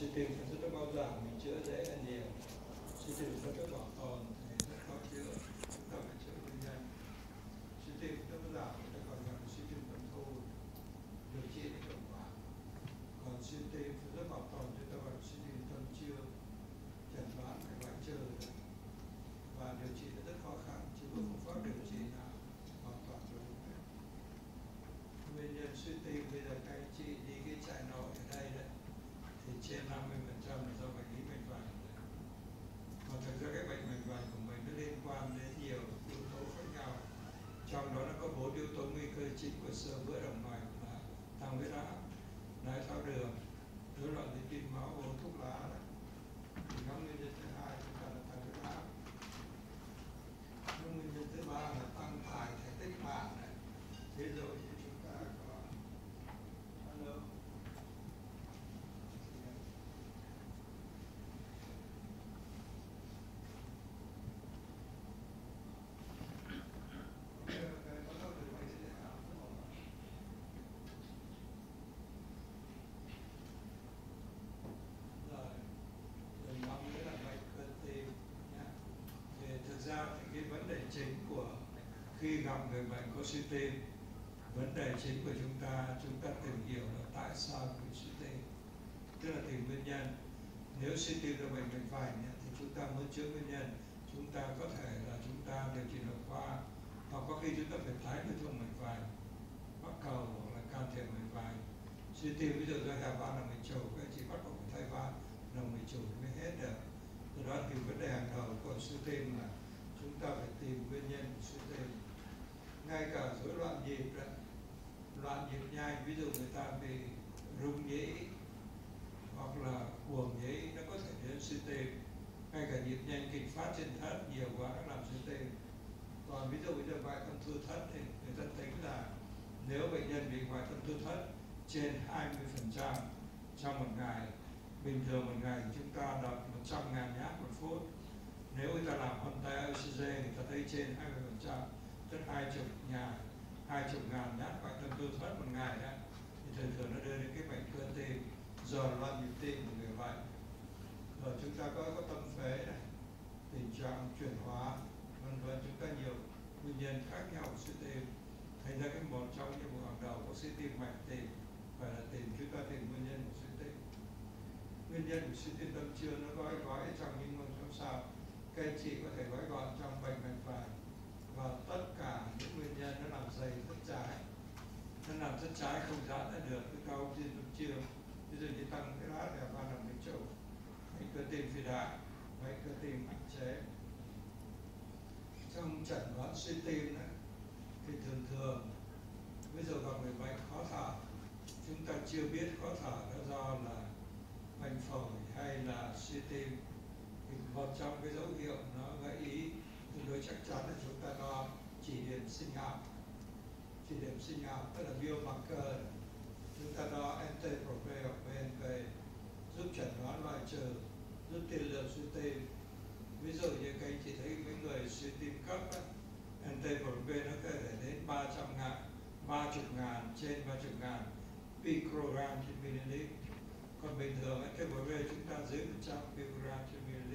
suy tim sản xuất chất bao giảm mình chữa dễ hơn nhiều. Suy tim sản xuất chất bảo tồn thì rất khó chữa, chúng ta phải chữa nguyên nhân. Suy tim sản xuất chất giảm người ta còn gọi là suy tim tuần thu, điều trị để hiệu quả. Còn suy tim sản xuất bảo tồn chúng ta gọi là suy tim tâm chưa, chẩn đoán phải loại trừ được, và điều trị rất khó khăn, chưa có phương pháp điều trị nào hoàn toàn có đúng được. Nguyên nhân suy tim bây giờ các anh chị đi cái trại nội ở đây đấy, thì trên 50% là do bệnh lý mạch vành. Còn thực ra cái bệnh mạch vành của mình nó liên quan đến nhiều yếu tố khác nhau. Trong đó nó có 4 yếu tố nguy cơ chính của xơ vữa động mạch là tăng huyết áp, đái tháo đường, rối loạn lipid máu, uống thuốc lá đấy. Thì nhóm nguyên nhân thứ hai chúng ta là tăng huyết áp. Nhóm nguyên nhân thứ ba là tăng thải thể tích mạng này. Ví dụ như chúng ta có alo. Chính của khi gặp người bệnh có suy tim, vấn đề chính của chúng ta tìm hiểu là tại sao bị suy tim, tức là tìm nguyên nhân. Nếu suy tim là bệnh mạch vành thì chúng ta muốn chữa nguyên nhân, chúng ta có thể là chúng ta điều trị nội khoa, hoặc có khi chúng ta phải thái cái thuốc mạch vành, bắt cầu hoặc là can thiệp mạch vành. Suy tim ví dụ do hẹp van động mạch chủ, các chị bắt buộc phải thay van động mạch chủ mới hết được. Từ đó thì vấn đề hàng đầu của suy tim là chúng ta phải tìm nguyên nhân của suy tim. Ngay cả rối loạn nhịp đấy, loạn nhịp nhanh, ví dụ người ta bị rung nhĩ hoặc là cuồng nhĩ, nó có thể đến suy tim. Ngay cả nhịp nhanh kịch phát trên thất nhiều quá nó làm suy tim. Còn ví dụ bây giờ ngoại tâm thu thất thì người ta tính là nếu bệnh nhân bị ngoại tâm thu thất trên 20% trong một ngày, bình thường một ngày chúng ta đập 100.000 nhát một phút. Nếu người ta làm Holter ECG người ta thấy trên 20%, tức 20.000 nhát ngoại tâm thu thất một ngày đó, thì thường nó đưa đến cái bệnh cơ tim, rồi loạn nhịp tim của người bệnh. Rồi chúng ta có tâm phế này, tình trạng chuyển hóa, vân vân, chúng ta nhiều nguyên nhân khác nhau của suy tim. Thành ra cái một trong những vụ hàng đầu của suy tim mạch tìm phải là chúng ta tìm nguyên nhân của suy tim. Nguyên nhân của suy tim tâm chưa nó gói trong những môn trong sau. Các anh chị có thể gói gọn trong bệnh mạch vành và tất cả những nguyên nhân nó làm dày thất trái, nó làm thất trái không giãn ra được cái cao tim tâm chưa. Ví dụ như tăng huyết áp là van động mạch chủ, bệnh cơ tim phi đại, bệnh cơ tim hạn chế. Trong chẩn đoán suy tim này, thì thường ví dụ gặp người bệnh khó thở, chúng ta chưa biết khó thở đó do là bệnh phổi hay là suy tim, thì một trong cái dấu hiệu nó gợi ý tương đối chắc chắn là chúng ta đo chỉ điểm sinh học. Chỉ điểm sinh học tức là biomarker, chúng ta đo NT-proB hoặc BNP giúp chẩn đoán loại trừ, giúp tiên lượng suy tim. Ví dụ như các anh chị thấy mấy người suy tim cấp NT-proB nó có thể đến 30.000 trên 30.000 picogram trên ml. Còn bình thường NT-proB chúng ta dưới 100 picogram trên ml.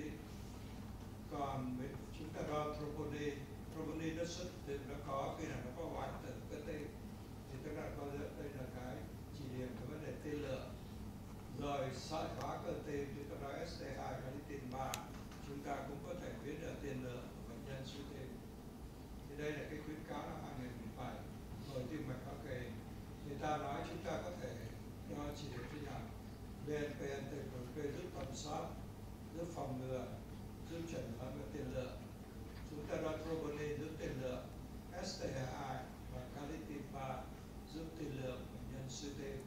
Còn chúng ta đo troponin, troponin nó xuất thì nó có khi nào nó có hoại tử cơ tim, thì tức là đây là cái chỉ điểm của vấn đề tiên lượng. Rồi sợi hóa cơ tim, chúng ta nói ST2 carnitin 3, chúng ta cũng có thể biết được tiên lượng của bệnh nhân suy tim. Thì đây là cái khuyến cáo năm 2017 của tim mạch Hoa Kỳ. Người ta nói chúng ta có thể đo chỉ điểm sinh học, BNP, NT-proB giúp tầm soát, giúp phòng ngừa, giúp chẩn đoán và tiên lượng. Chúng ta đo troponin giúp tiên lượng, ST2 và carnitin 3 giúp tiên lượng bệnh nhân suy tim.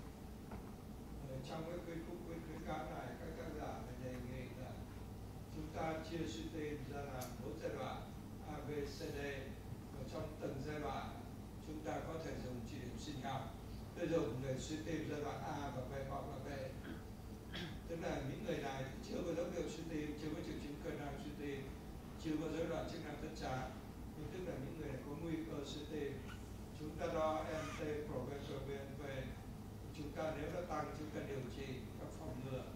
Trong cái khuyến cáo này, các tác giả đề nghị là chúng ta chia suy tim ra làm 4 giai đoạn A, B, C, D, và trong từng giai đoạn chúng ta có thể dùng chỉ điểm sinh học. Tôi dùng người suy tim giai đoạn A và B hoặc là B, tức là những người này chưa có dấu hiệu suy tim, chưa có triệu chứng cơ năng suy tim, chưa có rối loạn chức năng thất trái, nhưng tức là những người này có nguy cơ suy tim. Chúng ta đo NT-proBNP, chúng ta nếu nó tăng chúng ta điều trị các phòng ngừa,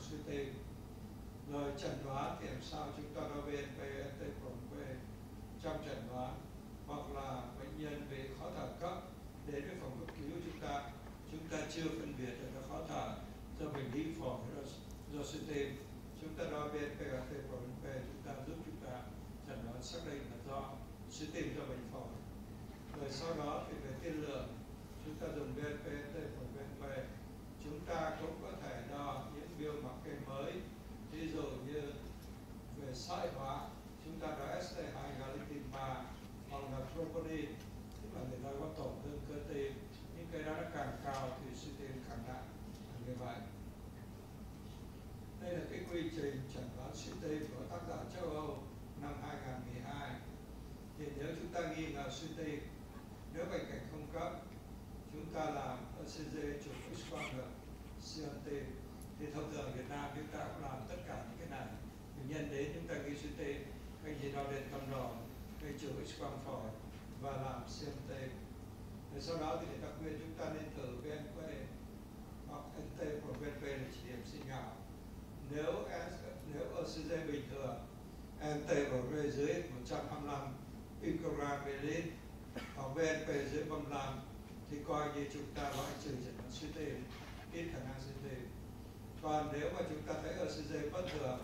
suy tim. Rồi chẩn đoán thì làm sao chúng ta đo BNP, NT-proBNP trong chẩn đoán, hoặc là bệnh nhân bị khó thở cấp đến với phòng cấp cứu chúng ta chưa phân biệt được nó khó thở do bệnh lý phổi do suy tim, chúng ta đo BNP và NT-proBNP, chúng ta giúp chúng ta chẩn đoán xác định là do suy tim do bệnh phổi. Rồi sau đó thì về tiên lượng chúng ta dùng BNP, NT-proBNP, chúng ta cũng có thể đo những biomarker mới, ví dụ như về sợi hóa chúng ta đo ST2, galectin 3 hoặc là troponin, tức là người ta có tổn thương cơ tim, những cái đó nó càng cao thì suy tim càng nặng ở người bệnh. Đây là cái quy trình chẩn đoán suy tim của tác giả châu Âu năm 2012. Thì nếu chúng ta nghi ngờ suy tim, nếu bệnh cảnh không cấp, chúng ta làm ECG, chụp X-quang ngực, siêu âm tim. Thì thông thường ở Việt Nam chúng ta cũng làm tất cả những cái này. Bệnh nhân đến chúng ta ghi suy tim, cái gì đo điện tâm đồ, cái chụp X-quang phổi và làm siêu âm tim. Rồi sau đó thì người ta khuyên chúng ta nên thử BNP hoặc NT-proBNP là chỉ điểm sinh học. Nếu ECG bình thường, NT-proBNP dưới 125 picogram ml hoặc BNP dưới 35 thì coi như chúng ta loại trừ chẩn đoán suy tim, ít khả năng suy tim. Còn nếu mà chúng ta thấy ECG bất thường,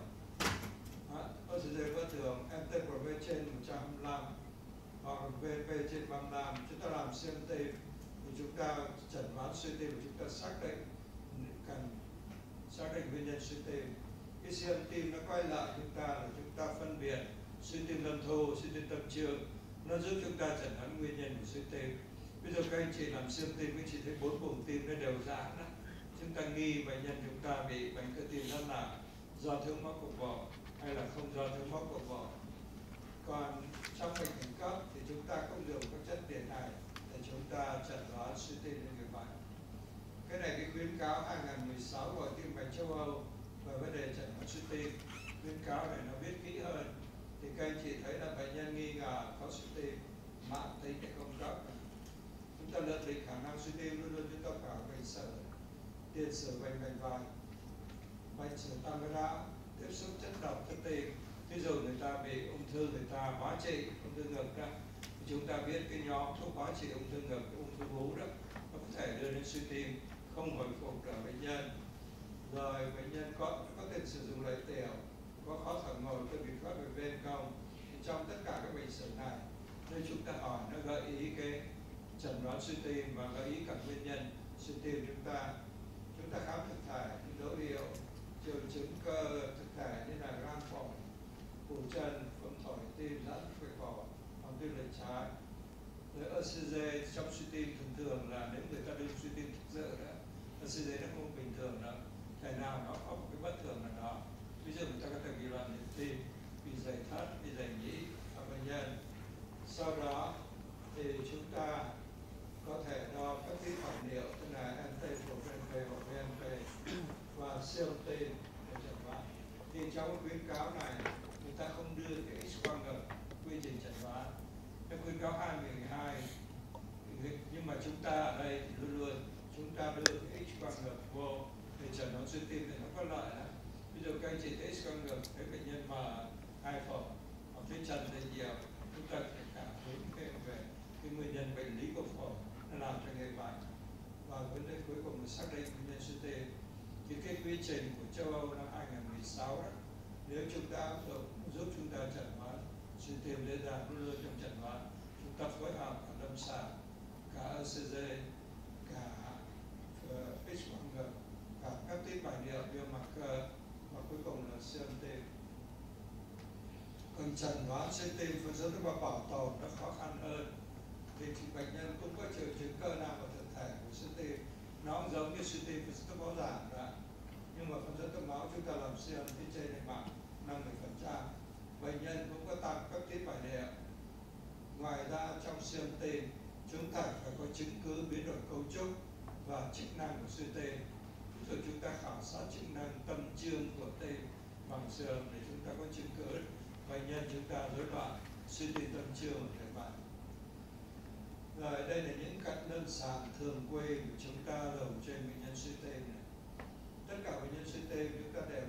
NT-proBNP trên 125 hoặc BNP trên 35, chúng ta làm siêu âm tim thì chúng ta chẩn đoán suy tim, chúng ta cần xác định nguyên nhân suy tim. Cái siêu âm tim nó quay lại chúng ta là chúng ta phân biệt suy tim lâm thu, suy tim tâm trương, nó giúp chúng ta chẩn đoán nguyên nhân của suy tim. Bây giờ các anh chị làm siêu âm tim, các anh chị thấy 4 vùng tim nó đều giãn đó. Chúng ta nghi bệnh nhân chúng ta bị bệnh cơ tim rất nặng do thiếu máu cục bộ hay là không do thiếu máu cục bộ. Còn trong bệnh khẩn cấp thì chúng ta không dùng các chất điện này để chúng ta chẩn đoán suy tim cho người bệnh. Cái này cái khuyến cáo 2016 của Tim mạch châu Âu về vấn đề chẩn đoán suy tim. Khuyến cáo này nó viết kỹ hơn thì các anh chị thấy là bệnh nhân nghi ngờ có suy tim mãn tính hay không cấp. Chúng ta nhận định khả năng suy tim luôn luôn chúng ta phải bệnh sử, tiền sử bệnh mạch vành, bệnh sử tăng huyết áp, tiếp xúc chất độc chất tim. Ví dụ người ta bị ung thư, người ta hóa trị ung thư ngực đó, thì chúng ta biết cái nhóm thuốc hóa trị ung thư ngực, ung thư vú đó, nó có thể đưa đến suy tim không hồi phục ở bệnh nhân. Rồi bệnh nhân có thể sử dụng lợi tiểu, có khó thở ngồi, có bị thoát về ven không. Thì trong tất cả các bệnh sử này, nên chúng ta hỏi nó gợi ý cái chẩn đoán suy tim và gợi ý các nguyên nhân suy tim. Chúng ta khám thực thể những dấu hiệu triệu chứng cơ thực thể như là gan phổi, phủ chân, phẫu thổi tim, giãn phổi phổi, hoặc tim lệch trái. Rồi ECG trong suy tim thường là nếu người ta đưa suy tim thực sự đó, ECG nó không bình thường đâu, thể nào nó có một cái bất thường nào đó. Ví dụ người ta có thể bị loạn nhịp tim, bị dày thắt, bị dày nhĩ ở bệnh nhân. Sau đó thì chúng ta có thể đo các cái phản liệu, tức là NT-proBNP hoặc BNP và siêu âm tim để chẩn đoán. Thì trong cái khuyến cáo này người ta không đưa cái X-quang ngực quy trình chẩn đoán. Cái khuyến cáo 2012, nhưng mà chúng ta ở đây thì luôn luôn chúng ta đưa cái X-quang ngực vô để chẩn đoán suy tim thì nó có lợi lắm. Ví dụ các anh chị thấy X-quang ngực, thấy bệnh nhân mà hai phổi hoặc thấy trần thì nhiều, chúng ta phải cảm hứng về cái nguyên nhân bệnh lý của phổi nó làm cho người bệnh. Và vấn đề cuối cùng là xác định nguyên nhân suy tim. Thì cái quy trình của châu Âu năm 2016 đó, nếu chúng ta áp dụng giúp chúng ta chẩn đoán suy tim dễ dàng luôn luôn trong chẩn đoán, chúng ta phối hợp cả lâm sàng, cả ECG, cả X-quang ngực, cả các tiết bài điệu biomarker và cuối cùng là siêu âm tim. Còn chẩn đoán suy tim phần lớn nó bảo tồn nó khó khăn hơn. Thì bệnh nhân cũng có triệu chứng cơ nam và thực thể của suy tim, nó cũng giống như suy tim phần sức máu giảm đó. Nhưng mà phần dẫn máu chúng ta làm siêu âm phía trên này bằng 50%. Bệnh nhân cũng có tăng các tiết bài điệu. Ngoài ra trong siêu âm tim chúng ta phải có chứng cứ biến đổi cấu trúc và chức năng của suy tim. Rồi chúng ta khảo sát chức năng tâm trương của tim bằng siêu âm để chúng ta có chứng cứ bệnh nhân chúng ta rối loạn suy tim tâm trương của người bệnh. Rồi đây là những cận lâm sàng thường quy của chúng ta đầu trên bệnh nhân suy tim này. Tất cả bệnh nhân suy tim chúng ta đều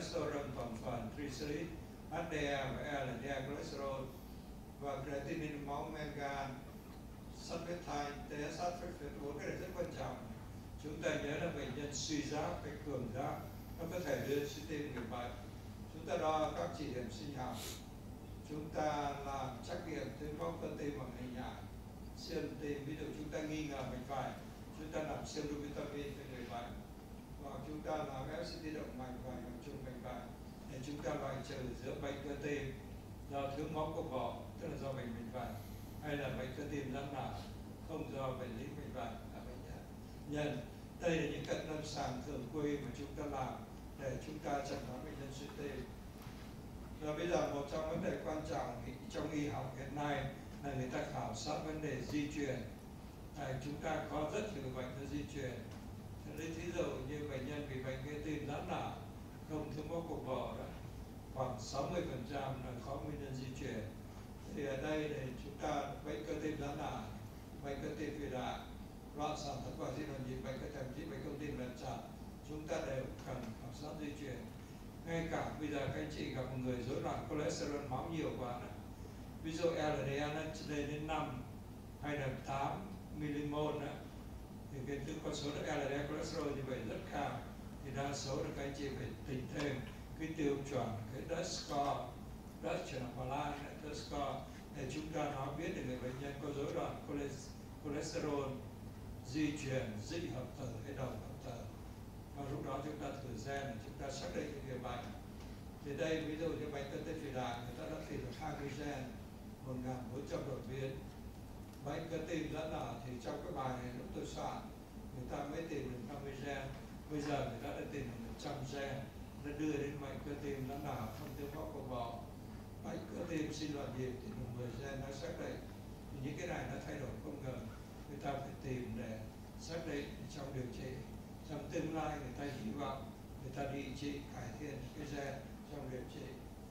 cholesterol toàn phần, triglycerid, HDL và LDL cholesterol, và creatinine máu, men gan, sắt huyết thanh, TSH, phosphate 4, cái này rất quan trọng. Chúng ta nhớ là bệnh nhân suy giáp, cái cường giáp, nó có thể đưa suy tim người bệnh. Chúng ta đo các chỉ điểm sinh học, chúng ta làm trắc nghiệm tuyến móc cơ tim bằng hình ảnh, siêu âm tim. Ví dụ chúng ta nghi ngờ bệnh vải, chúng ta làm siêu âm vitamin cho người bệnh, hoặc chúng ta làm FCT động mạch và làm trùng bệnh vải để chúng ta loại trừ giữa bệnh cơ tim do thiếu máu cục bộ, tức là do bệnh vải, hay là bệnh cơ tim giãn nở không do bệnh lý bệnh vải ở bệnh nhân. Đây là những cận lâm sàng thường quy mà chúng ta làm để chúng ta chẩn đoán bệnh nhân suy tim. Và bây giờ một trong vấn đề quan trọng trong y học hiện nay là người ta khảo sát vấn đề di truyền. Chúng ta có rất nhiều bệnh do di truyền. Lấy thí dụ như bệnh nhân bị bệnh cơ tim giãn nở không thiếu máu cục bộ đó, khoảng 60% là có nguyên nhân di truyền. Thì ở đây để chúng ta bệnh cơ tim giãn nở, bệnh cơ tim phi đại, loạn sản thất quả di động nhịp, bệnh cơ thậm chí bệnh cơ tim lật chặt, chúng ta đều cần khảo sát di truyền. Ngay cả bây giờ các anh chị gặp một người rối loạn cholesterol máu nhiều quá này, ví dụ LDL nó lên đến 5 hay là 8 mmol đó, thì cái con số là LDL cholesterol như vậy rất cao, thì đa số là các anh chị phải tính thêm cái tiêu chuẩn, cái DUS score, DUS chuyển hóa lan, DUS score, để chúng ta nói biết được người bệnh nhân có rối loạn cholesterol di truyền, dị hợp tử hay đồng hợp tử. Và lúc đó chúng ta thử gen để chúng ta xác định được người bệnh. Thì đây ví dụ như bệnh cơ tim phi đại, người ta đã tìm được 20 gen, 1.400 đột biến. Bệnh cơ tim giãn nở thì trong cái bài này lúc tôi soạn, người ta mới tìm được 50 gen. Bây giờ người ta đã tìm được 100 gen, nó đưa đến bệnh cơ tim giãn nở không thiếu máu cục bộ. Bệnh cơ tim sinh loạn nhịp thì được 10 gen nó xác định. Thì những cái này nó thay đổi không ngừng, người ta phải tìm để xác định trong điều trị. Trong tương lai người ta hy vọng người ta điều trị cải thiện cái gen trong điều trị.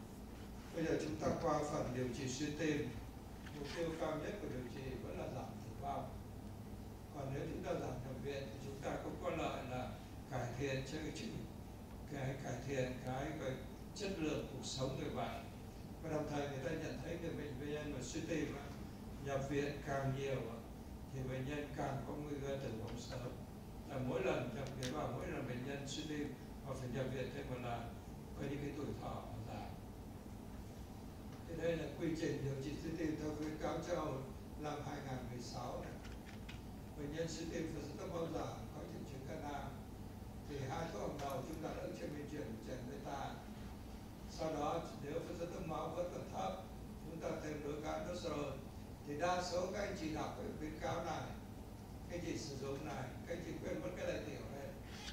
Bây giờ chúng ta qua phần điều trị suy tim. Mục tiêu cao nhất của điều trị vẫn là giảm tử vong. Còn nếu chúng ta giảm nhập viện thì chúng ta cũng có lợi là cải thiện cho cải thiện cái chất lượng cuộc sống người bệnh. Và đồng thời người ta nhận thấy người bệnh nhân mà suy tim nhập viện càng nhiều thì bệnh nhân càng có nguy cơ tử vong sớm. Là mỗi lần nhập viện vào, mỗi lần bệnh nhân suy tim họ phải nhập viện thêm một lần, có những cái tuổi thọ giảm. Thì đây là quy trình điều trị suy tim theo khuyến cáo châu Âu năm 2016 này. Bệnh nhân suy tim phải rất bao giờ có triệu chứng cân thì 2 thuốc hàng đầu chúng ta đỡ trên bệnh chuyển chèn beta. Sau đó nếu phân tích tốc máu vẫn còn thấp, chúng ta thêm đối kháng testosterone. Thì đa số các anh chị đọc cái khuyến cáo này, các anh chị sử dụng này, các anh chị quên mất cái đại tiểu này.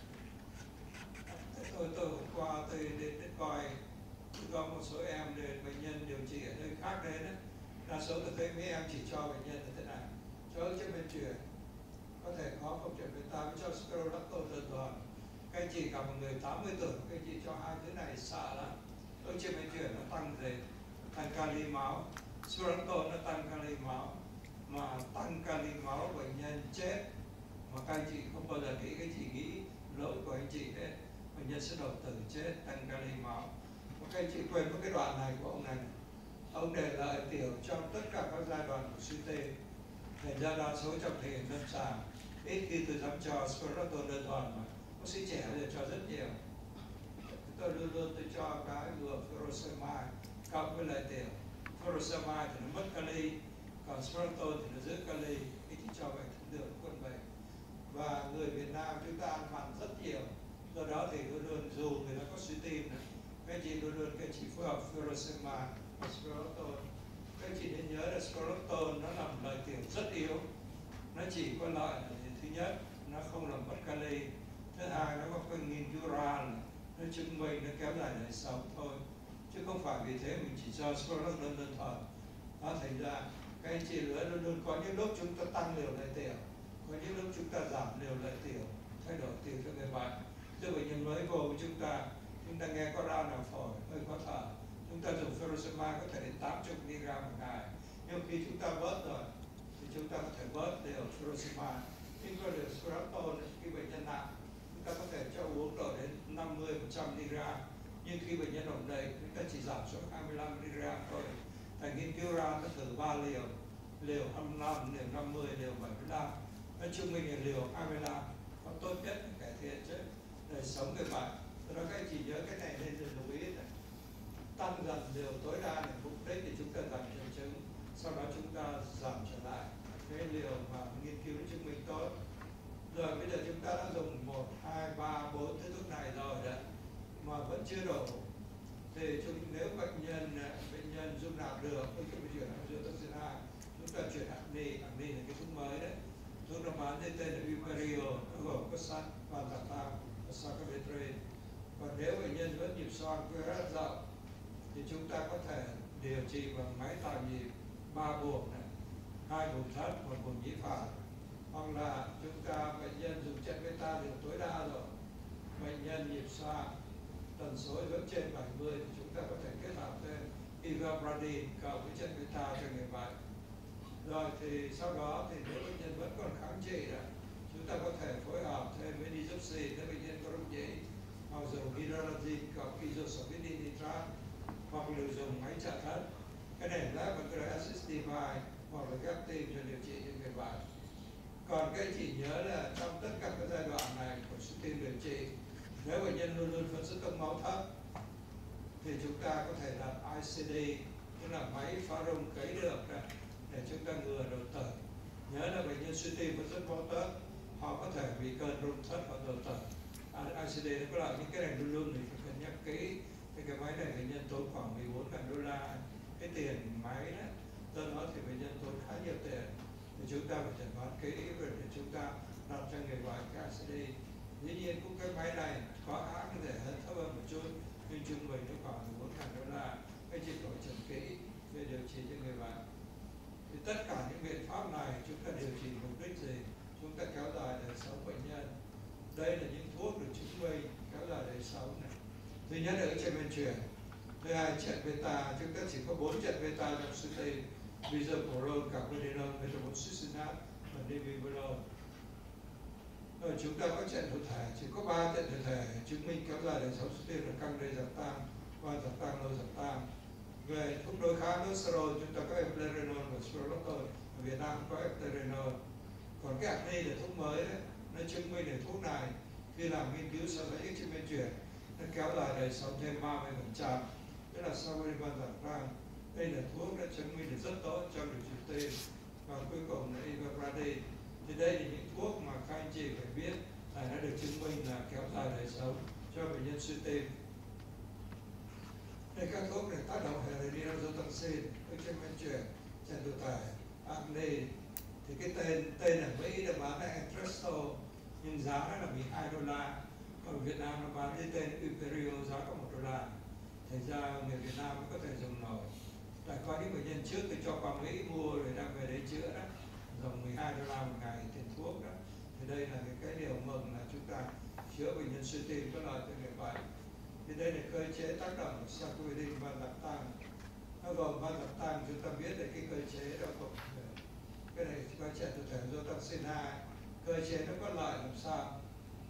Tôi hôm qua tôi đến coi, có một số em bệnh nhân điều trị ở nơi khác đến đấy. Đa số tôi thấy mấy em chỉ cho bệnh nhân như thế này, cho trên bệnh truyền, có thể có không chuyển beta với cho spironolactone đơn thuần. Các anh chị gặp một người 80 tuổi, các anh chị cho hai thứ này sợ lắm. Tôi trên bệnh truyền nó tăng gì? Tăng kali máu, spironolactone nó tăng kali máu, mà tăng kali máu bệnh nhân chết. Mà các anh chị không bao giờ nghĩ, các anh chị nghĩ lỗi của anh chị đấy, bệnh nhân sẽ đột tử chết, tăng kali máu. Mà các anh chị quên mất cái đoạn này của ông này. Ông để lại tiểu trong tất cả các giai đoạn của suy tim. Thành ra đa số trong thể hiện lâm sàng, ít khi tôi dám cho spironolactone đơn thuần, mà bác sĩ trẻ bây giờ cho rất nhiều. Tôi luôn luôn tôi cho cái vừa furosemide cộng với lại tiểu. Furosemide thì nó mất kali, còn spironolactone thì nó giữ kali, thì chỉ cho vậy không được quân bệnh. Và người Việt Nam chúng ta ăn mặn rất nhiều, do đó thì luôn luôn dù người ta có suy tim này, các chị luôn luôn các chị phối hợp furosemide và spironolactone. Các chị nên nhớ là spironolactone nó làm lợi tiểu rất yếu, nó chỉ có lợi là thứ nhất nó không làm mất kali, thứ hai nó có cái nghiên cứu ra nó chứng minh nó kéo dài đời sống thôi, chứ không phải vì thế mình chỉ cho spironolactone đơn thuần. Đó, thành ra các anh chị nữa luôn luôn có những lúc chúng ta tăng liều lợi tiểu, có những lúc chúng ta giảm liều lợi tiểu, thay đổi tiểu cho người bệnh. Như bệnh nhân mới vô của chúng ta nghe có đau nào phổi, hơi khó thở, chúng ta dùng furosemide có thể đến 80 mg một ngày. Nhưng khi chúng ta bớt rồi thì chúng ta có thể bớt liều furosemide. Nhưng có liều spironolactone khi bệnh nhân nặng, chúng ta có thể cho uống đổi đến 50-100 mg. nhưng khi bệnh nhân ổn định chúng ta chỉ giảm xuống 25 mg thôi. Tại nghiên cứu ra nó thử 3 liều, liều 25, liều 50, liều 75. Nói chung mình là liều 25 có tốt nhất để cải thiện chứ đời sống người bệnh. Đó các anh chị nhớ cái này nên lưu ý này. Tăng dần liều tối đa để mục đích thì chúng ta giảm triệu chứng, sau đó chúng ta giảm trở lại cái liều mà nghiên cứu chứng minh tốt. Rồi bây giờ chúng ta đã dùng 1, 2, 3, 4 thứ thuốc này rồi đấy mà vẫn chưa đủ, thì nếu bệnh nhân dung nạp được, tôi chuyển chuyển angiotensin 2, chúng ta chuyển acne là cái thuốc mới đấy. Thuốc nó bán tên là Uperio, nó gồm có sắt, valsartan và sacubitril. Còn nếu bệnh nhân vẫn nhịp xoang rất rộng thì chúng ta có thể điều trị bằng máy tạo nhịp 3 buồng này, 2 buồng thất, 1 buồng nhĩ phải. Hoặc là chúng ta bệnh nhân dùng chất beta liều tối đa rồi, bệnh nhân nhịp xoang tần số vẫn trên 70 thì chúng ta có thể kết hợp thêm ivabradine cộng với chất beta cho người bệnh. Rồi thì sau đó thì nếu bệnh nhân vẫn còn kháng trị đó, chúng ta có thể phối hợp thêm với digoxin nếu bệnh nhân có rung nhĩ, hoặc dùng hydralazine cộng isosorbidin nitrat, hoặc là dùng máy trợ thận. Cái này là một cái assist device hoặc là ghép tim cho điều trị cho người bệnh. Còn cái chỉ nhớ là trong tất cả các giai đoạn này của suy tim điều trị, nếu bệnh nhân luôn luôn phân xuất tốc máu thấp thì chúng ta có thể đặt ICD, tức là máy pha rung cấy được để chúng ta ngừa đột tử. Nhớ là bệnh nhân suy tim phân xuất máu thấp, họ có thể bị cơn rung thất hoặc đột tử. ICD nó có là những cái này luôn luôn mình phải cân nhắc kỹ. Cái máy này bệnh nhân tốn khoảng 14.000 đô la cái tiền máy đó, do đó thì bệnh nhân tốn khá nhiều tiền. Thì chúng ta phải chẩn đoán kỹ rồi để chúng ta đặt cho người bệnh cái ICD. Dĩ nhiên cũng cái máy này có hãng có thể thấp hơn một chút, nhưng trung bình nó khoảng 14.000 đô la. Cái chị phải chẩn kỹ về điều trị cho người bệnh. Thì tất cả những biện pháp này chúng ta điều trị mục đích gì? Chúng ta kéo dài đời sống bệnh nhân. Đây là những thuốc được chứng minh kéo dài đời sống này. Thứ nhất là trên men truyền. Thứ hai, trận beta, chúng ta chỉ có 4 trận beta trong suy tim: bisoprolol, carvedilol, methotrexate và nebivolol. Rồi chúng ta có trận thụ thể, chỉ có 3 trận thụ thể chứng minh kéo dài đời sống suy tim là candesartan, valsartan, losartan. Về thuốc đối kháng cholesterol, chúng ta có eplerenol và spironolactone. Ở Việt Nam có eplerenol. Còn cái acne là thuốc mới đấy, nó chứng minh là thuốc này khi làm nghiên cứu so với trên men truyền nó kéo dài đời sống thêm 30%, tức là so với valsartan. Đây là thuốc đã chứng minh được rất tốt trong điều trị tim. Và cuối cùng là ivabradine. Thì đây là những thuốc mà các anh chị phải biết là nó được chứng minh là kéo dài đời sống cho bệnh nhân suy tim. Đây các thuốc này tác động hệ renin-angiotensin, trên men truyền, trận thụ thể, acne. Thì cái tên ở Mỹ là bán là Entresto, nhưng giá nó là 12 đô la. Còn Việt Nam nó bán cái tên Uperio giá có 1 đô la. Thành ra người Việt Nam có thể dùng nổi. Tại có những bệnh nhân trước thì cho qua Mỹ mua rồi đang về đấy chữa đó, dùng 12 đô la một ngày tiền thuốc đó. Thì đây là cái điều mừng là chúng ta chữa bệnh nhân suy tim có lợi cho người bệnh. Thì đây là cơ chế tác động của sacubitril và valsartan. Nó gồm valsartan, chúng ta biết là cái cơ chế đó của cái này có trận thụ thể angiotensin 2. Cơ chế nó có lợi làm sao?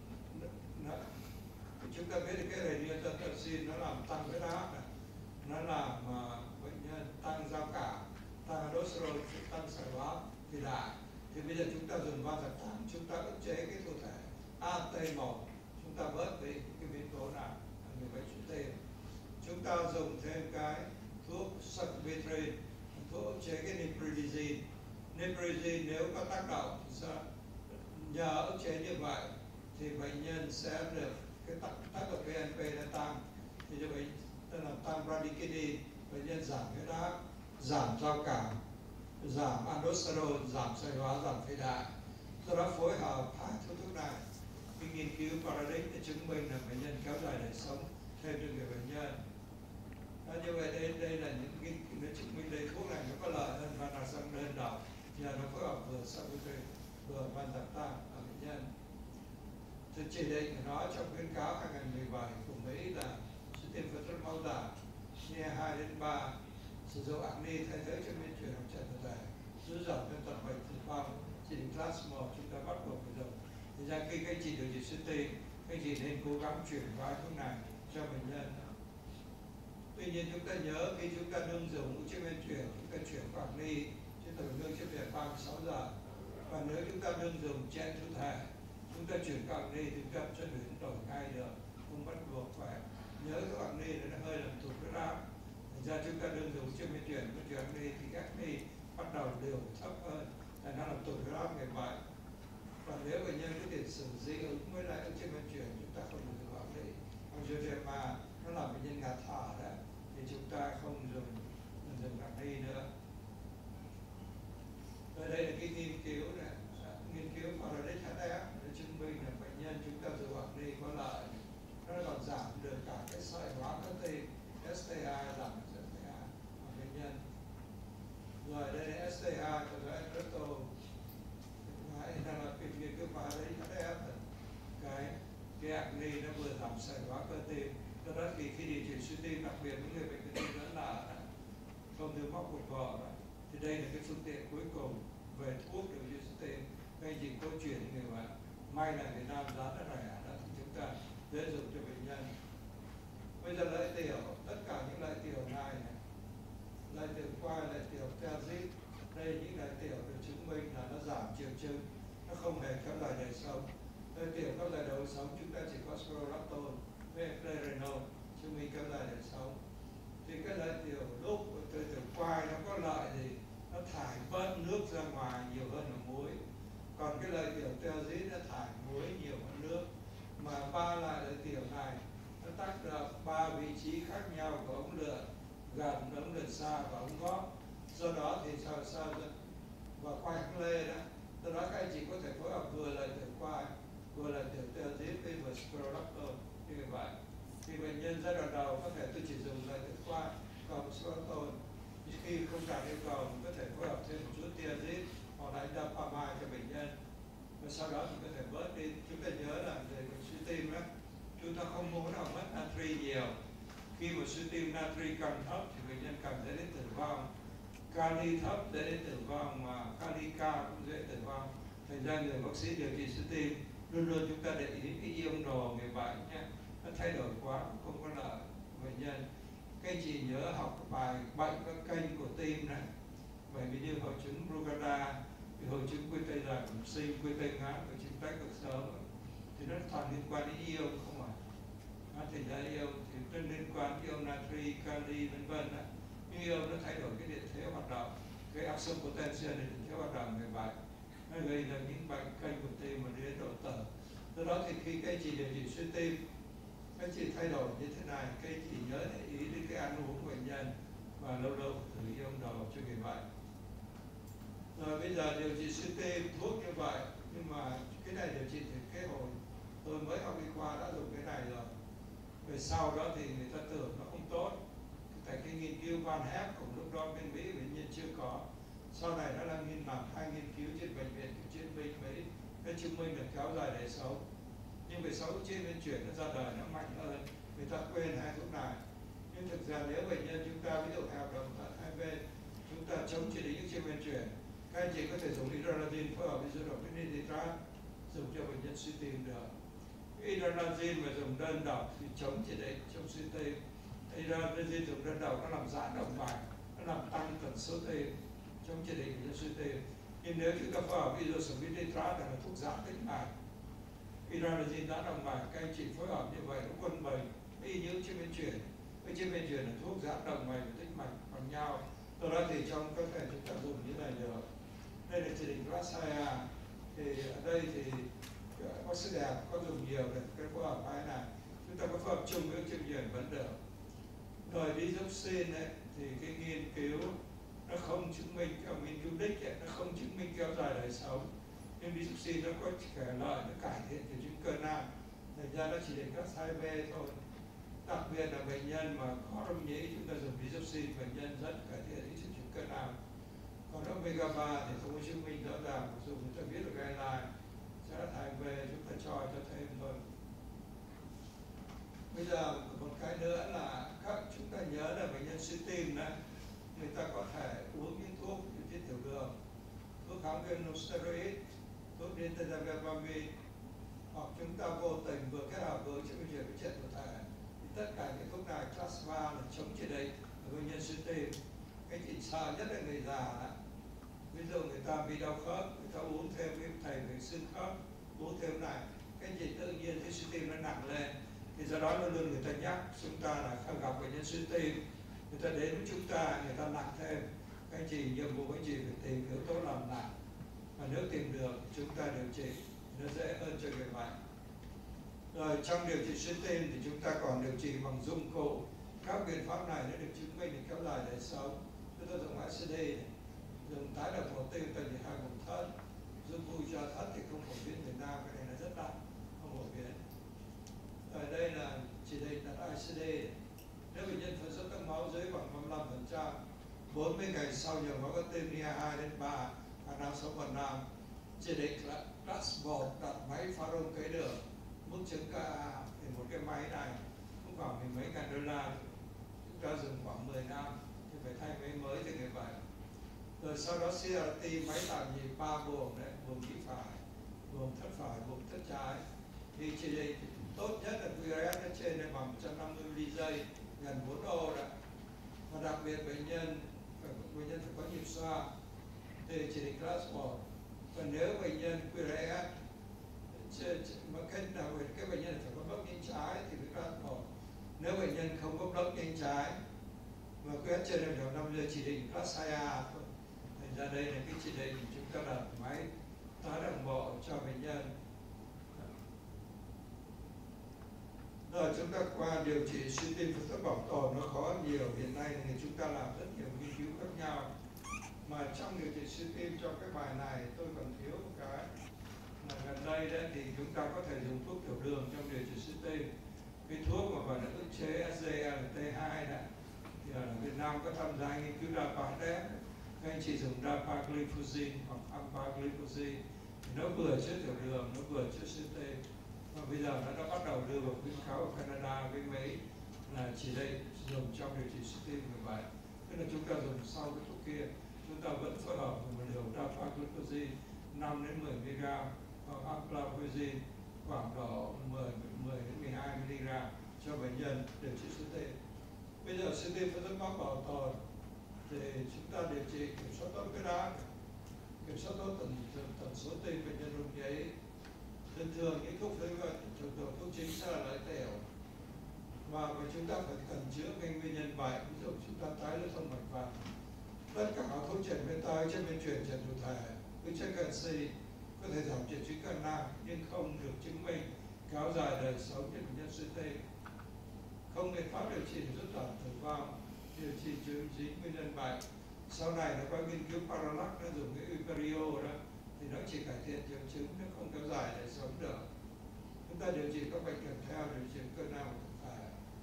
Chúng ta biết là cái renin-angiotensin nó làm tăng huyết áp này, nó làm bệnh nhân tăng giao cảm, tăng aldosterone, tăng sỏi hóa phi đại. Thì bây giờ chúng ta dùng valsartan, chúng ta ức chế cái thụ thể AT1, chúng ta bớt đi cái biến tố nào người bệnh suy tim. Chúng ta dùng thêm cái thuốc sacubitril, thuốc ức chế cái neprilysin. Neprilysin nếu có tác động thì sao? Nhờ ức chế như vậy thì bệnh nhân sẽ được cái tác động BNP nó tăng, thì cho bệnh tức là tăng bradykinin, bệnh nhân giảm huyết áp, giảm giao cảm, giảm aldosterone, giảm sỏi hóa, giảm phế đại. Do đó phối hợp hai thuốc này, cái nghiên cứu Paradigm để chứng minh là bệnh nhân kéo dài đời sống thêm cho người bệnh nhân. Như vậy đây là những cái chứng minh đây thuốc này nó có lợi hơn Valsartan đơn độc, nhờ nó phối hợp vừa sacubitril vừa valsartan ở bệnh nhân. Thì chỉ định của nó trong khuyến cáo 2017 của Mỹ là suy tim phân rất máu giảm, nhẹ 2 đến 3, sử dụng acne thay thế cho men truyền hoặc trận thụ thể, giúp giảm nhân tật bệnh tử vong. Chỉ định class 1 chúng ta bắt buộc phải dùng. Thì ra khi các chị điều trị suy tim, các chị nên cố gắng chuyển vai thuốc này cho bệnh nhân. Tuy nhiên chúng ta nhớ khi chúng ta nương dùng mũi châm men truyền, chúng ta chuyển quạt ly chứ tôi nương châm truyền 36 giờ. Và nếu chúng ta nương dùng chén thụ thể, chúng ta chuyển quạt ly thì chúng ta sẽ chuyển đổi ngay được, không bắt buộc phải nhớ cái quạt ly nó hơi làm tụt huyết áp. Thành ra chúng ta nương dùng châm men truyền, ly thì các ly bắt đầu đều thấp hơn, là nó làm tụt huyết áp người bệnh. Và nếu bệnh nhân có tiền sử dị ứng với lại châm men truyền, chúng ta không dùng quạt ly. Angioedema nó làm bệnh nhân ngạt thở đó, thì chúng ta không dùng quạt ly nữa. Ở đây là cái nghiên cứu này, nghiên cứu Faraday HF để chứng minh là bệnh nhân chúng ta dùng quạt ly có lợi, nó còn giảm được cả cái sợi hóa cơ tim, STI, giảm STI của bệnh nhân. Rồi đây là STI của rất tô. Đấy là cái nghiên cứu Faraday HF, cái quạt ly nó vừa giảm sợi hóa cơ tim. Do đó thì khi điều trị suy tim, đặc biệt những người bệnh tim lớn là không thiếu móc một vỏ, thì đây là cái phương tiện cuối cùng về thuốc điều trị suy tim. Các anh chị câu chuyện người mà may là Việt Nam giá rất rẻ đó, thì chúng ta dễ dùng cho bệnh nhân. Bây giờ lợi tiểu, tất cả những lợi tiểu này, lợi tiểu quai, lợi tiểu Telzit, đây là những lợi tiểu được chứng minh là nó giảm triệu chứng, nó không hề kéo dài đời sống. Lợi tiểu kéo dài đời sống chúng ta chỉ có spironolactone với eplerenone, chứng minh kéo dài đời sống. Thì cái lợi tiểu lúc của lợi tiểu quai nó có lợi gì? Nó thải bớt nước ra ngoài nhiều hơn là muối. Còn cái lợi tiểu Telzit nó thải muối nhiều hơn nước. Mà ba loại lợi tiểu này nó tác động ba vị trí khác nhau của ống lượn, gần, ống lượn xa và ống gót. Do đó thì sao và quai hắc lê đó. Do đó các anh chị có thể phối hợp vừa lợi tiểu quai, vừa lợi tiểu Telzit với vừa spironolactone như vậy. Thì bệnh nhân giai đoạn đầu có thể tôi chỉ dùng lợi tiểu quai cộng spironolactone. Khi không đạt yêu cầu mình có thể phối hợp thêm một chút Telzit hoặc là indapamide cho bệnh nhân. Và sau đó mình có thể bớt đi. Chúng ta nhớ là về suy tim đó, chúng ta không muốn nào mất natri nhiều. Khi mà suy tim natri càng thấp thì bệnh nhân càng dễ đến tử vong. Kali thấp dễ đến tử vong, mà kali cao cũng dễ tử vong. Thành ra người bác sĩ điều trị suy tim luôn luôn chúng ta để ý cái ion đồ người bệnh nhé. Nó thay đổi quá cũng không có lợi bệnh nhân. Các anh chị nhớ học bài bệnh các kênh của tim này, bởi vì như hội chứng Brugada, hội chứng quy tê dài bẩm sinh, quy tê ngã, hội chứng tách cực sớm, thì nó toàn liên quan đến ion không à? Thành ra ion thì rất liên quan đến ion natri, kali vân vân. Nhưng ion nó thay đổi cái điện thế hoạt động, cái action potential để điện thế hoạt động người bệnh, nó gây ra những bệnh kênh của tim mà đến độ tử. Do đó thì khi các anh chị điều trị suy tim, các anh chị thay đổi như thế này, các anh chị nhớ để ý đến cái ăn uống của bệnh nhân và lâu lâu thử ion đồ cho người bệnh. Rồi bây giờ điều trị suy tim thuốc như vậy, nhưng mà cái này điều trị thì cái hồi tôi mới học y khoa đã dùng cái này rồi. Về sau đó thì người ta tưởng nó không tốt. Tại cái nghiên cứu Van Hep cùng lúc đó bên Mỹ bệnh nhân chưa có. Sau này nó đang làm hai nghiên cứu trên bệnh viện của chiến binh Mỹ, nó chứng minh được kéo dài đời sống. Nhưng về sau trên bên chuyển nó ra đời nó mạnh hơn, người ta quên hai thuốc này. Nhưng thực ra nếu bệnh nhân chúng ta ví dụ hợp đồng hai bên, chúng ta chống chỉ định những trên bên chuyển, các anh chị có thể dùng Hydralazine phối hợp với Zolpidem dùng cho bệnh nhân suy tim được. Hydralazine mà dùng đơn độc thì chống chỉ định trong suy tim. Hydralazine dùng đơn độc nó làm giãn động mạch, nó làm tăng tần số tim, chống chỉ định cho suy tim. Nhưng nếu chúng ta phối hợp với Zolpidem là thuốc giãn tĩnh mạch, Hydralazine giãn động mạch, các anh chị phối hợp như vậy nó quân bình, y như trên bên chuyển. Cái trên bên chuyển là thuốc giãn động mạch và tĩnh mạch bằng nhau. Từ đó thì trong cơ thể chúng ta dùng như này được. Đây là chỉ định Rasaya. Thì ở đây thì bác sĩ đẹp có dùng nhiều để cái phối hợp hai này. Chúng ta có phối hợp chung với chương trình vẫn được. Rồi digoxin ấy, thì cái nghiên cứu nó không chứng minh, theo nghiên cứu đích ấy, nó không chứng minh kéo dài đời sống. Nhưng digoxin nó có thể lợi, nó cải thiện triệu chứng cơ nam. Thành ra nó chỉ định các HIV thôi. Đặc biệt là bệnh nhân mà có đông nhĩ, chúng ta dùng digoxin, bệnh nhân rất cải thiện những triệu chứng cơ nam. Còn omega 3 thì không có chứng minh rõ ràng, mặc dù người ta biết được guideline sẽ thay về chúng ta cho thêm thôi. Bây giờ một cái nữa là chúng ta nhớ là bệnh nhân suy tim đó, người ta có thể uống những thuốc điều trị tiểu đường, thuốc kháng viêm non-steroid, thuốc dentazapamide, hoặc chúng ta vô tình vừa kết hợp với chứng bệnh chuyển của thể. Thì tất cả những thuốc này class 3 là chống chỉ định. suy tim. Cái chị sợ nhất là người già đó. Ví dụ người ta bị đau khớp, người ta uống thêm cái thầy về xương khớp, uống thêm này, cái gì tự nhiên cái suy tim nó nặng lên. Thì do đó luôn luôn người ta nhắc chúng ta là khi gặp bệnh nhân suy tim, người ta đến với chúng ta, người ta nặng thêm. Các anh chị nhiệm vụ các anh chị phải tìm yếu tố làm nặng, và nếu tìm được chúng ta điều trị nó dễ hơn cho người bệnh. Rồi trong điều trị suy tim thì chúng ta còn điều trị bằng dụng cụ. Các biện pháp này đã được chứng minh để kéo dài đời sống. Chúng ta dùng ACD, dùng tái độc màu tim tại vì hai vùng thận, dụng cụ cho thận thì không phổ biến Việt Nam, cái này là rất đắt, không phổ biến. Ở đây là chỉ định đặt ACD. Nếu bệnh nhân phân số tăng máu dưới khoảng 55%, 40 ngày sau nhồi máu cơ tim NIA 2 đến 3, khả năng sống còn năm. Chỉ định là Class 1 đặt máy pha rung cấy được, mức chứng KA thì một cái máy này cũng khoảng mười mấy ngàn đô la, chúng ta dùng khoảng 10 năm thì phải thay máy mới cho người bệnh. Rồi sau đó CRT máy tạo nhịp 3 buồng đấy, buồng nhĩ phải, buồng thất phải, buồng thất trái. Thì chỉ định tốt nhất là QRS ở trên này bằng 150 ml giây, gần 4 đô đó. Và đặc biệt bệnh nhân phải có nhịp xoa thì chỉ định Class 1. Còn nếu bệnh nhân QRS mà cái bệnh nhân phải có bóp nhanh trái thì phải Class 1. Nếu bệnh nhân không có bóp nhanh trái mà QRS trên là 50 chỉ định Class 2A thôi. Thành ra đây là cái chỉ định chúng ta đặt máy tái đồng bộ cho bệnh nhân. Rồi chúng ta qua điều trị suy tim phẫu thuật bảo tồn nó khó nhiều. Hiện nay thì chúng ta làm rất nhiều nghiên cứu khác nhau. Mà trong điều trị suy tim trong cái bài này tôi còn thiếu một cái là gần đây đấy thì chúng ta có thể dùng thuốc tiểu đường trong điều trị suy tim. Cái thuốc mà gọi là ức chế SGLT2 đó thì ở Việt Nam có tham gia nghiên cứu DAPA-DEP. Các anh chị dùng dapagliflozin hoặc empagliflozin thì nó vừa chữa tiểu đường, nó vừa chữa suy tim. Và bây giờ nó đã bắt đầu đưa vào khuyến cáo ở Canada với Mỹ là chỉ định dùng trong điều trị suy tim người bệnh. Tức là chúng ta dùng sau cái thuốc kia, chúng ta vẫn phối hợp với một liều dapagliflozin 5 đến 10 mg hoặc empagliflozin khoảng độ 10 đến 12 mg cho bệnh nhân điều trị suy tim. Bây giờ suy tim phẫu thuật máu bảo tồn thì chúng ta điều trị kiểm soát tốt huyết áp, kiểm soát tốt tần số tim bệnh nhân rung nhĩ. Thường những thuốc phẫu thuật thuốc chính sẽ là lợi tiểu, và chúng ta phải cần chữa cái nguyên nhân bệnh. Ví dụ chúng ta tái lưu thông mạch vành, tất cả các thuốc chuyển bên tai, chất bên truyền trần thụ thể, ức chế canxi có thể giảm triệu chứng cân nặng nhưng không được chứng minh kéo dài đời sống cho bệnh nhân suy tim. Không biện pháp điều trị giúp giảm tử vong, điều trị chính nguyên nhân bệnh. Sau này nó có nghiên cứu Parallax, nó dùng cái Uperio đó thì nó chỉ cải thiện triệu chứng, nó không kéo dài đời sống được. Chúng ta điều trị các bệnh kèm theo, điều trị cơn đau thực thể.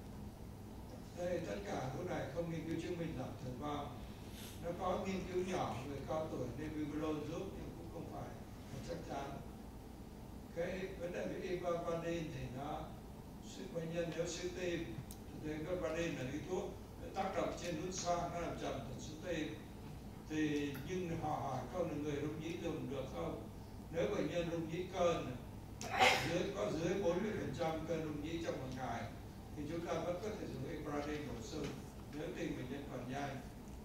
Đây tất cả thuốc này không nghiên cứu chứng minh giảm tử vong. Nó có nghiên cứu nhỏ người cao tuổi nên Nebulizer giúp nhưng cũng không phải chắc chắn. Cái vấn đề với Ivapadin thì nó bệnh nhân nếu suy tim thì Ivapadin là cái thuốc tác động trên nút xoang, nó làm chậm tần số tim. Thì nhưng họ hỏi câu là người rung nhĩ dùng được không? Nếu bệnh nhân rung nhĩ cơn có dưới 40% cơn rung nhĩ trong một ngày thì chúng ta vẫn có thể dùng Ivapadin bổ sung nếu tim bệnh nhân còn nhanh.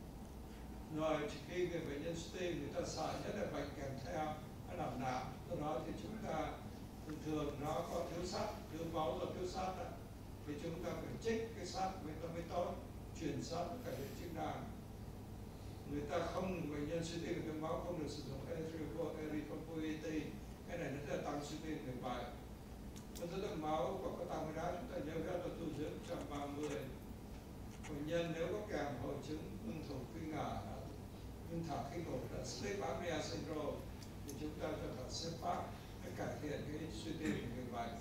Rồi khi người bệnh nhân suy tim người ta sợ nhất là bệnh kèm theo nó làm não, do đó thì chúng ta thường nó có thiếu sắt, thiếu máu và thiếu sắt đó. Thì chúng ta phải trích cái sắt mới tốt, chuyển sắt và cải thiện chức năng. Người ta không, bệnh nhân suy tim thiếu máu không được sử dụng erythropoietin, cái này nó sẽ tăng suy tim người bệnh. Phân tích lượng máu và có tăng huyết áp, chúng ta nhớ huyết áp tu dưỡng 130. Bệnh nhân nếu có kèm hội chứng ngưng thở khi ngả, ngưng thở khi ngủ là sleep apnea syndrome thì chúng ta cho thở CPAP để cải thiện cái suy tim của người bệnh.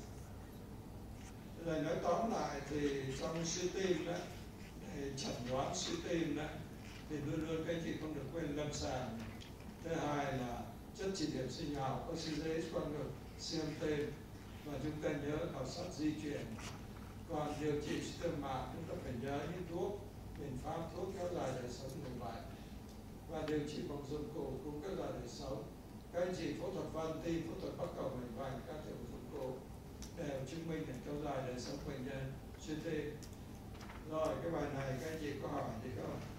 Rồi nói tóm lại thì trong suy tim đó, để chẩn đoán suy tim đó thì luôn luôn các anh chị không được quên lâm sàng. Thứ hai là chất chỉ điểm sinh học, oxygenase quang ngực, siêu âm tim, và chúng ta nhớ khảo sát di chuyển. Còn điều trị suy tim mạn chúng ta phải nhớ những thuốc, biện pháp thuốc kéo dài đời sống người bệnh, và điều trị bằng dụng cụ cũng kéo dài đời sống. Các anh chị phẫu thuật van tim, phẫu thuật bắt cầu mạch vành, các thể dụng cụ đều chứng minh để kéo dài đời sống bệnh nhân suy tim. Rồi cái bài này các anh chị có hỏi gì không?